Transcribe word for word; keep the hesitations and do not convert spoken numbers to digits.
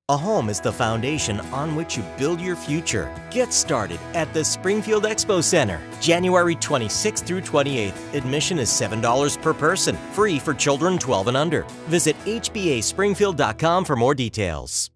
A home is the foundation on which you build your future. Get started at the Springfield Expo Center, January twenty-sixth through twenty-eighth. Admission is seven dollars per person, free for children twelve and under. Visit H B A springfield dot com for more details.